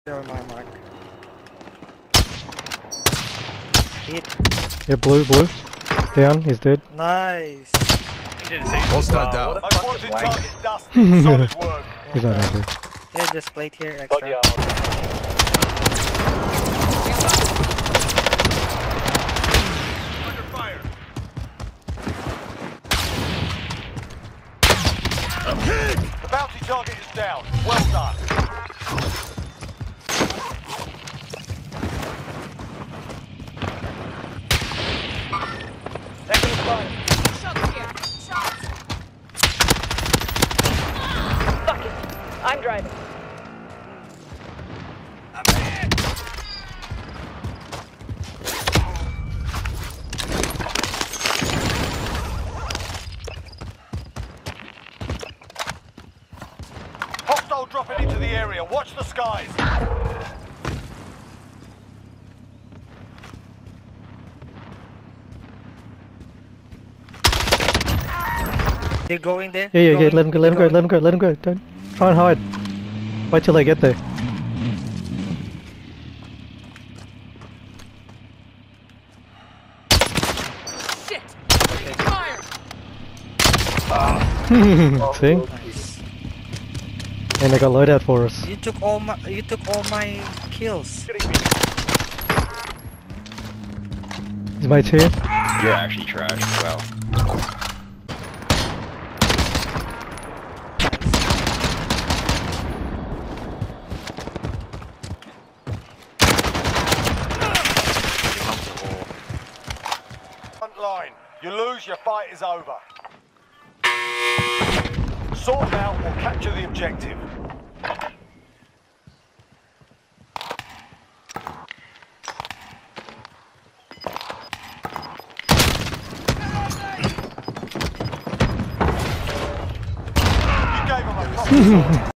On my mark. Hit. Yeah, blue. Down, he's dead. Nice. He didn't say Hostile down. I wanted target dust. Solid work. He's not happy. Yeah, just plate here extra. Under fire. The bounty target is down. Well done. Taking fire. Shots here. Shots. Fuck it. I'm driving. Hostile dropping into the area. Watch the skies. They're going there. Yeah, Going, let him go. Don't try and hide. Wait till they get there. Shit. Fire. See? Nice. And they got loadout for us. You took all my kills. His mate's here. You're actually trash. Wow. Front line. You lose, your fight is over. Sort out or capture the objective. You gave him a proper